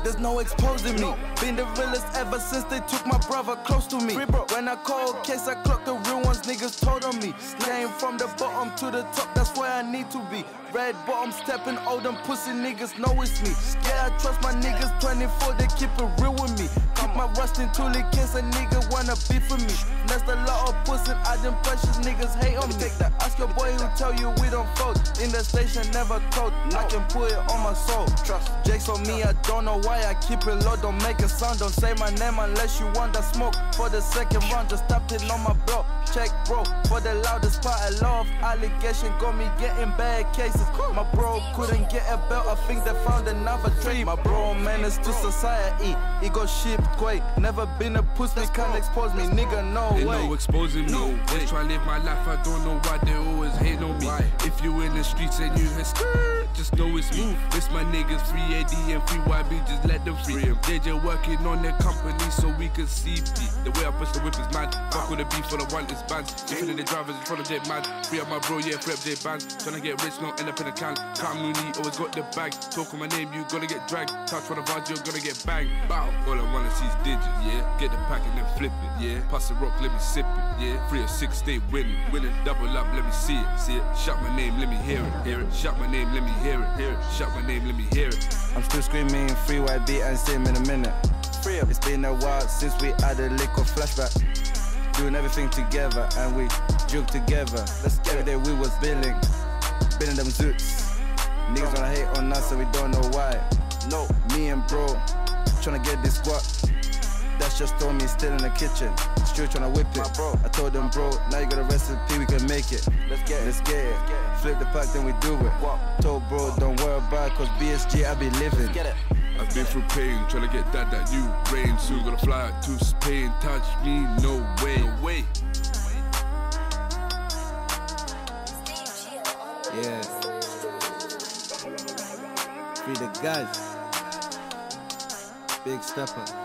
there's no exposing me. Been the realest ever since they took my brother close to me. When I call case, I clock the real ones niggas told on me. Came from the bottom to the top, that's where I need to be. Red bottom stepping, all them pussy niggas know it's me. Yeah, I trust my niggas 24, they keep it real with me. Keep my rusting tool in case a nigga wanna beef with me. That's a lot of pussy, I them precious niggas hate on me. Take that, ask your boy who tell you we don't fold. In the station, never told, I can put it on my soul. Trust Jake's on me, I don't know why I keep it low. Don't make a sound, don't say my name unless you want the smoke. For the second round, just tapped it on my block. Check bro, for the loudest part, a lot of allegation got me getting bad cases. My bro couldn't get a belt, I think they found another tree. My bro menace to society, he got shit quick. Never been a pussy, can't expose me, nigga, no way. They no exposing me, just try to live my life, I don't know why they always hate on me. If you in the streets and you hear skirt, just know it's me. This my niggas, free AD and free YB, just let them free him. They just working on their company so we can see me. The way I push the whip is mad, fuck with the beef for the one is bands. You feeling the drivers in front of J man. Free up my bro, yeah, free up J band. Tryna get rich, not end up in a can. Can't Mooney, always got the bag. Talk on my name, you gonna get dragged. Touch for the vibes, you're gonna get banged. Bow, all I wanna see is digits, yeah. Get the pack and then flip it, yeah. Pass the rock, let me sip it, yeah. 3 or 6, stay winning. Winning, double up, let me see it, see it. Shout my name, let me hear it, hear it. Shout my name, let me hear it, hear it. Shout my name, let me hear it. I'm still screaming free YB and same in a minute. It's been a while since we had a little flashback. Doing everything together and we joke together. Every day we was billing them zoots. Niggas wanna hate on us so we don't know why. No, me and bro tryna get this squat. That's just told me still in the kitchen. Still tryna whip it. I told them bro, now you got a recipe, we can make it. Let's get it. Flip the pack, then we do it. Told bro, don't worry about it, cause BSG I be living. I've been through pain, tryna get that new rain. Soon gonna fly out to Spain. Touch me, no way, no way. Yeah. Free the guys. Big stepper.